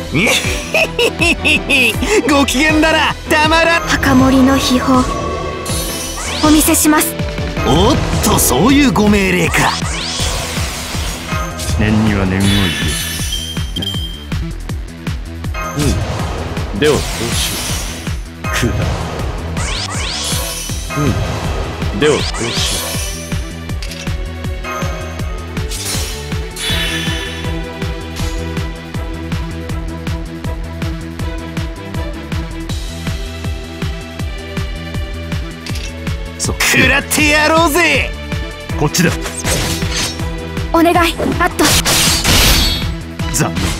ご機嫌だな。たまらん。 墓守の秘宝お見せします。 おっと、そういうご命令か。 念には念を入れ。ではこうしよう。空だ。ではこうしよう。 食らってやろうぜ。 こっちだ。 お願い。あっと残念。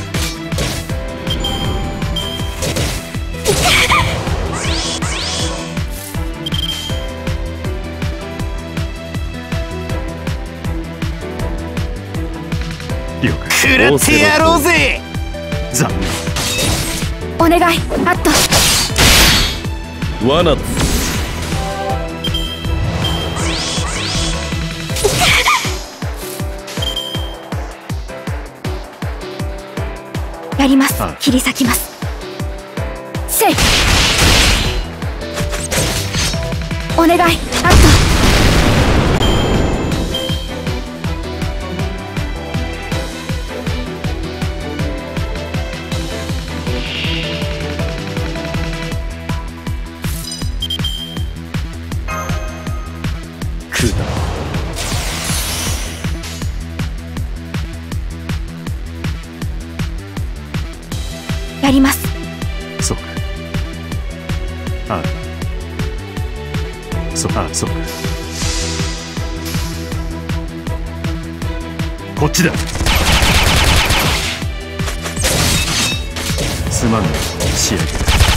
了解。 食らってやろうぜ。 残念。 お願い。あっと罠だ。 やります。切り裂きます。せい。お願い。あっと空だ。 やります。 そうか。ああ。そうか。こっちだ。すまんね、仕上げだ。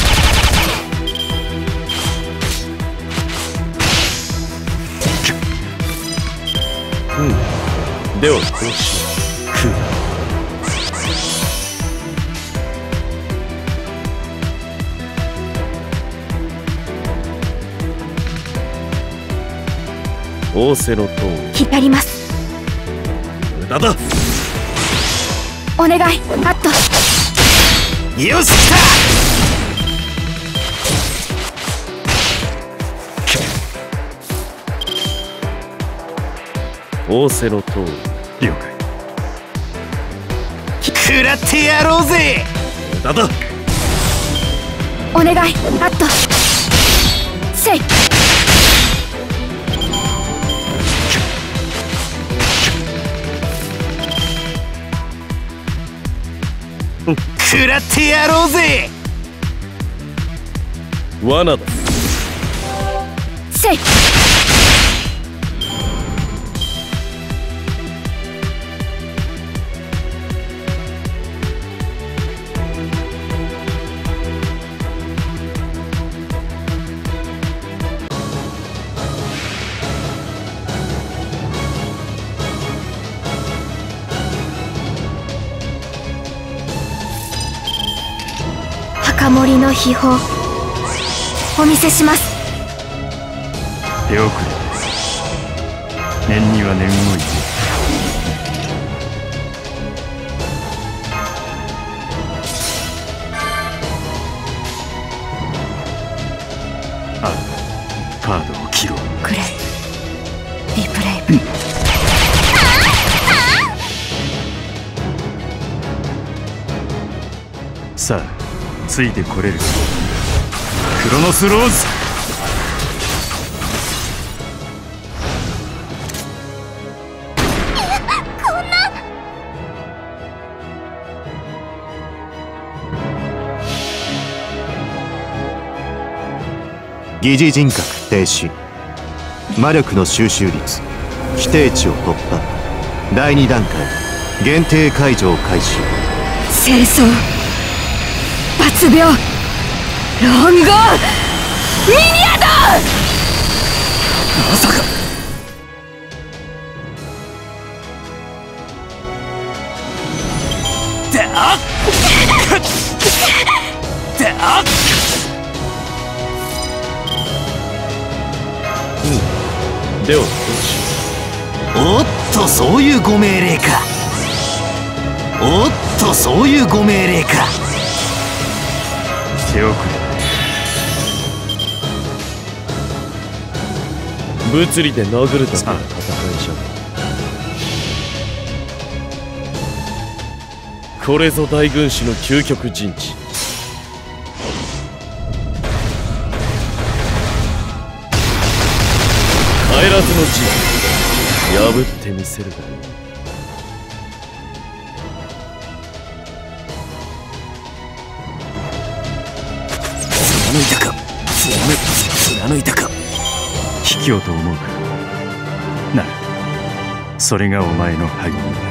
ではこうしよう。空だ。仰せのとおり。 やります。 無駄だ。 お願い。あっとよし、来た。 仰せのとおり。了解。 食らってやろうぜ。 無駄だ。 お願い。あっとせい。 食らってやろうぜ。 罠だ。 せい。墓守の秘宝お見せします。 手遅れ。念には念を入れ。ああ、カードを切ろう。 くれ。リプレイ。 さあ、ついてこれる。クロノスローズ。 疑似人格停止。魔力の収集率規定値を突破。第2段階限定解除を開始。 清掃抜病ロンゴミニアド。 まさか。ではおっと、そういうご命令か。おっと、そういうご命令か。 手遅れ。 物理で殴るだけの戦いじゃ。これぞ大軍師の究極陣地。帰らずの陣破ってみせるがいい。 貫いたか、貫いたか。 卑怯と思うか。ならそれがお前の敗因だ。